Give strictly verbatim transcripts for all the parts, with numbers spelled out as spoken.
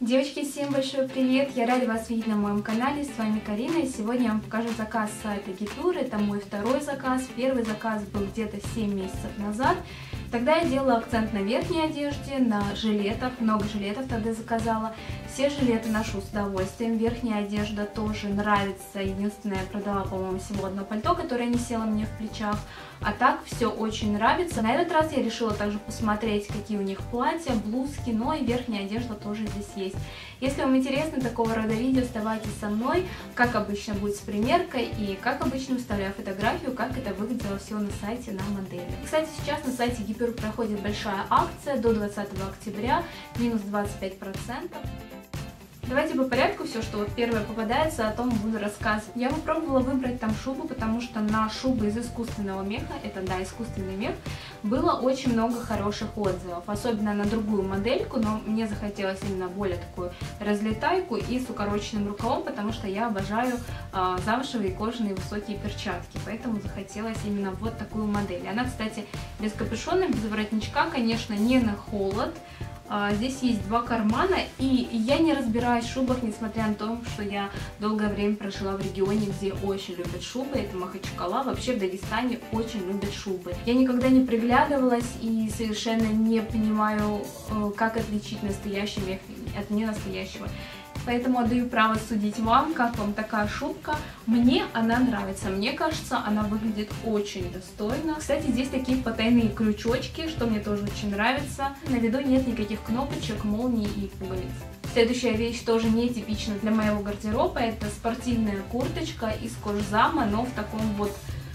Девочки, всем большой привет! Я рада вас видеть на моем канале, с вами Карина, и сегодня я вам покажу заказ с сайта Getur. Это мой второй заказ. Первый заказ был где-то семь месяцев назад. Тогда я делала акцент на верхней одежде, на жилетах, много жилетов тогда заказала. Все жилеты ношу с удовольствием, верхняя одежда тоже нравится. Единственное, я продала, по-моему, всего одно пальто, которое не село мне в плечах. А так все очень нравится. На этот раз я решила также посмотреть, какие у них платья, блузки, но и верхняя одежда тоже здесь есть. Если вам интересно такого рода видео, оставайтесь со мной. Как обычно будет с примеркой и, как обычно, вставляю фотографию, как это выглядело все на сайте на модели. И, кстати, сейчас на сайте Getur проходит большая акция до двадцатого октября, минус двадцать пять процентов. Давайте по порядку все, что вот первое попадается, о том буду рассказывать. Я попробовала выбрать там шубу, потому что на шубы из искусственного меха, это да, искусственный мех, было очень много хороших отзывов, особенно на другую модельку, но мне захотелось именно более такую разлетайку и с укороченным рукавом, потому что я обожаю э, замшевые кожаные высокие перчатки, поэтому захотелось именно вот такую модель. Она, кстати, без капюшона, без воротничка, конечно, не на холод. Здесь есть два кармана, и я не разбираюсь в шубах, несмотря на то, что я долгое время прожила в регионе, где очень любят шубы, это Махачкала, вообще в Дагестане очень любят шубы. Я никогда не приглядывалась и совершенно не понимаю, как отличить настоящий мех от ненастоящего. Поэтому отдаю право судить вам, как вам такая шубка. Мне она нравится, мне кажется, она выглядит очень достойно. Кстати, здесь такие потайные крючочки, что мне тоже очень нравится. На виду нет никаких кнопочек, молний и пуговиц. Следующая вещь тоже не типична для моего гардероба. Это спортивная курточка из кожзама, но в таком вот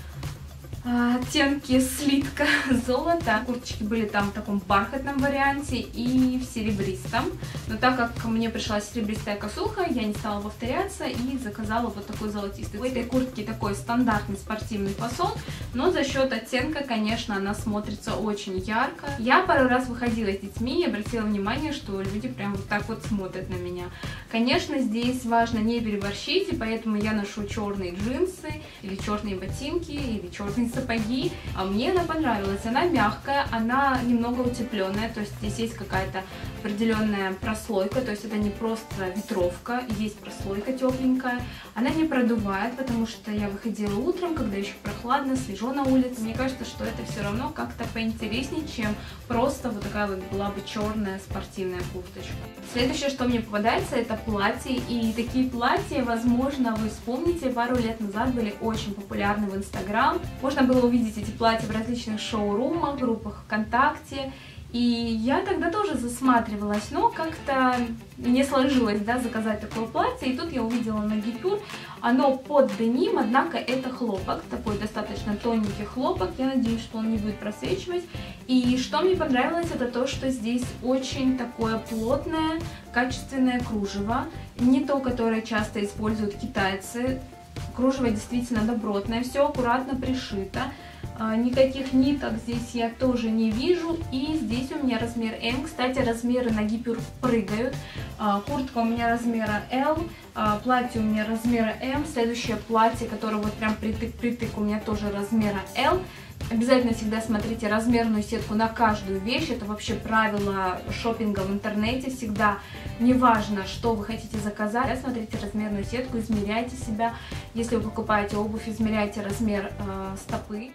оттенки слитка золота. Курточки были там в таком бархатном варианте и в серебристом. Но так как мне пришла серебристая косуха, я не стала повторяться и заказала вот такой золотистый. У этой куртки такой стандартный спортивный фасон, но за счет оттенка, конечно, она смотрится очень ярко. Я пару раз выходила с детьми и обратила внимание, что люди прям вот так вот смотрят на меня. Конечно, здесь важно не переборщить, и поэтому я ношу черные джинсы, или черные ботинки, или черные сапоги. А мне она понравилась. Она мягкая, она немного утепленная, то есть здесь есть какая-то определенная прослойка, то есть это не просто ветровка, есть прослойка тепленькая. Она не продувает, потому что я выходила утром, когда еще прохладно, свежо на улице. Мне кажется, что это все равно как-то поинтереснее, чем просто вот такая вот была бы черная спортивная курточка. Следующее, что мне попадается, это платье. И такие платья, возможно, вы вспомните, пару лет назад были очень популярны в Инстаграм. Можно было увидеть эти платья в различных шоурумах, группах ВКонтакте. И я тогда тоже засматривалась, но как-то не сложилось, да, заказать такое платье. И тут я увидела на Getur, оно под деним, однако это хлопок, такой достаточно тоненький хлопок. Я надеюсь, что он не будет просвечивать. И что мне понравилось, это то, что здесь очень такое плотное, качественное кружево. Не то, которое часто используют китайцы. Кружево действительно добротное, все аккуратно пришито. Никаких ниток здесь я тоже не вижу. И здесь у меня размер эм. Кстати, размеры на Getur прыгают. Куртка у меня размера эл, платье у меня размера эм. Следующее платье, которое вот прям притык-притык, у меня тоже размера эл. Обязательно всегда смотрите размерную сетку на каждую вещь. Это вообще правило шопинга в интернете. Всегда, неважно, что вы хотите заказать, смотрите размерную сетку, измеряйте себя. Если вы покупаете обувь, измеряйте размер э, стопы.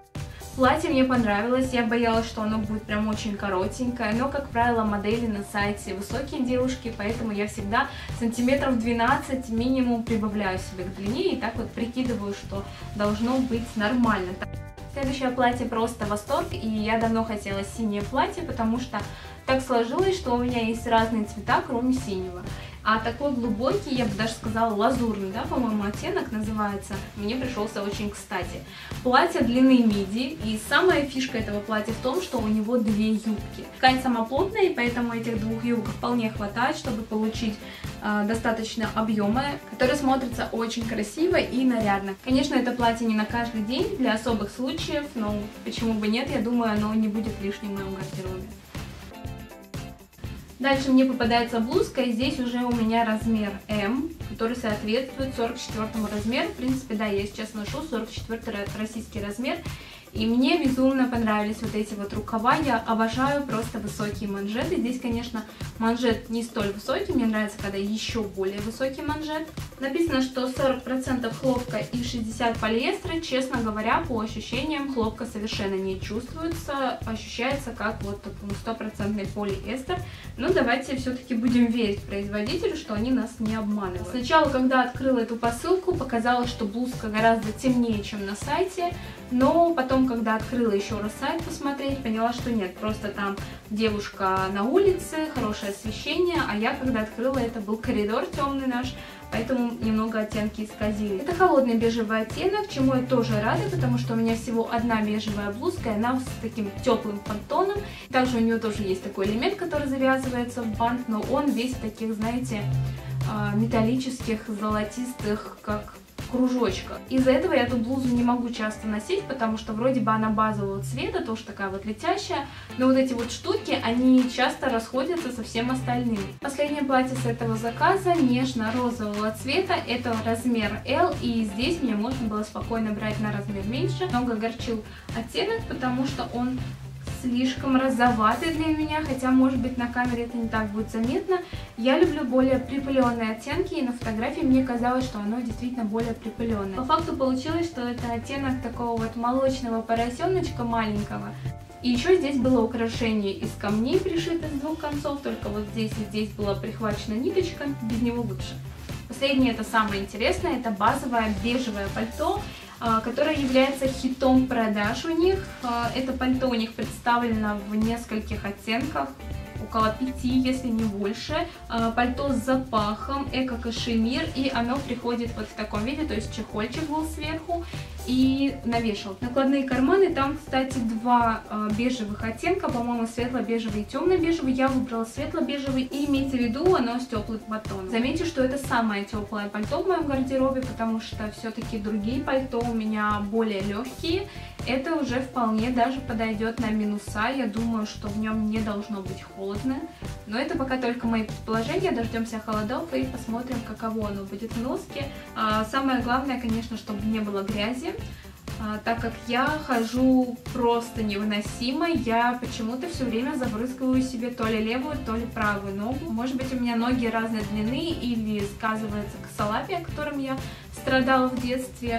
Платье мне понравилось, я боялась, что оно будет прям очень коротенькое, но, как правило, модели на сайте высокие девушки, поэтому я всегда сантиметров двенадцать минимум прибавляю себе к длине и так вот прикидываю, что должно быть нормально. Следующее платье просто восторг, и я давно хотела синее платье, потому что так сложилось, что у меня есть разные цвета, кроме синего. А такой глубокий, я бы даже сказала лазурный, да, по-моему, оттенок называется, мне пришелся очень кстати. Платье длины миди, и самая фишка этого платья в том, что у него две юбки. Ткань сама плотная, и поэтому этих двух юбок вполне хватает, чтобы получить э, достаточно объема, который смотрится очень красиво и нарядно. Конечно, это платье не на каждый день, для особых случаев, но почему бы нет, я думаю, оно не будет лишним в моем гардеробе. Дальше мне попадается блузка, и здесь уже у меня размер эм, который соответствует сорок четвёртому размеру. В принципе, да, я сейчас ношу сорок четвёртый российский размер. И мне безумно понравились вот эти вот рукава. Я обожаю просто высокие манжеты. Здесь, конечно, манжет не столь высокий. Мне нравится, когда еще более высокий манжет. Написано, что сорок процентов хлопка и шестьдесят процентов полиэстера. Честно говоря, по ощущениям хлопка совершенно не чувствуется. Ощущается как вот стопроцентный полиэстер. Но давайте все-таки будем верить производителю, что они нас не обманывают. Сначала, когда открыла эту посылку, показалось, что блузка гораздо темнее, чем на сайте. Но потом, когда открыла еще раз сайт посмотреть, поняла, что нет, просто там девушка на улице, хорошее освещение, а я, когда открыла, это был коридор темный наш, поэтому немного оттенки исказили. Это холодный бежевый оттенок, чему я тоже рада, потому что у меня всего одна бежевая блузка, и она с таким теплым подтоном. Также у нее тоже есть такой элемент, который завязывается в бант, но он весь в таких, знаете, металлических, золотистых, как кружочках. Из-за этого я эту блузу не могу часто носить, потому что вроде бы она базового цвета, тоже такая вот летящая, но вот эти вот штуки, они часто расходятся со всем остальным. Последнее платье с этого заказа нежно-розового цвета, это размер L, и здесь мне можно было спокойно брать на размер меньше. Много огорчил оттенок, потому что он слишком розоватый для меня, хотя, может быть, на камере это не так будет заметно. Я люблю более припыленные оттенки, и на фотографии мне казалось, что оно действительно более припыленное. По факту получилось, что это оттенок такого вот молочного поросеночка маленького. И еще здесь было украшение из камней, пришито с двух концов, только вот здесь и здесь была прихвачена ниточка, без него лучше. Последнее, это самое интересное, это базовое бежевое пальто, которое является хитом продаж у них. Это пальто у них представлено в нескольких оттенках, около пяти, если не больше. Пальто с запахом, эко-кашемир, и оно приходит вот в таком виде, то есть чехольчик был сверху и на вешалке. Накладные карманы, там, кстати, два бежевых оттенка, по-моему, светло-бежевый и темно-бежевый. Я выбрала светло-бежевый, и имейте в виду, оно с теплым подтоном. Заметьте, что это самое теплое пальто в моем гардеробе, потому что все-таки другие пальто у меня более легкие. Это уже вполне даже подойдет на минуса. Я думаю, что в нем не должно быть холодно. Но это пока только мои предположения. Дождемся холодов и посмотрим, каково оно будет в носке. А самое главное, конечно, чтобы не было грязи. А, так как я хожу просто невыносимо, я почему-то все время забрызгиваю себе то ли левую, то ли правую ногу. Может быть, у меня ноги разной длины или сказывается косолапие, которым я страдала в детстве.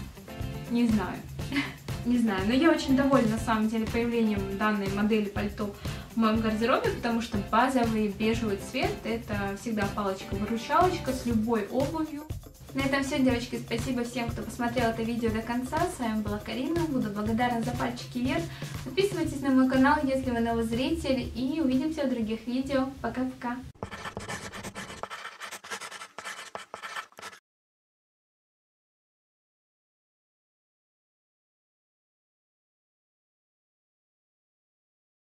Не знаю. Не знаю, но я очень довольна, на самом деле, появлением данной модели пальто в моем гардеробе, потому что базовый бежевый цвет — это всегда палочка-выручалочка с любой обувью. На этом все, девочки. Спасибо всем, кто посмотрел это видео до конца. С вами была Карина. Буду благодарна за пальчики вверх. Подписывайтесь на мой канал, если вы новый зритель. И увидимся в других видео. Пока-пока.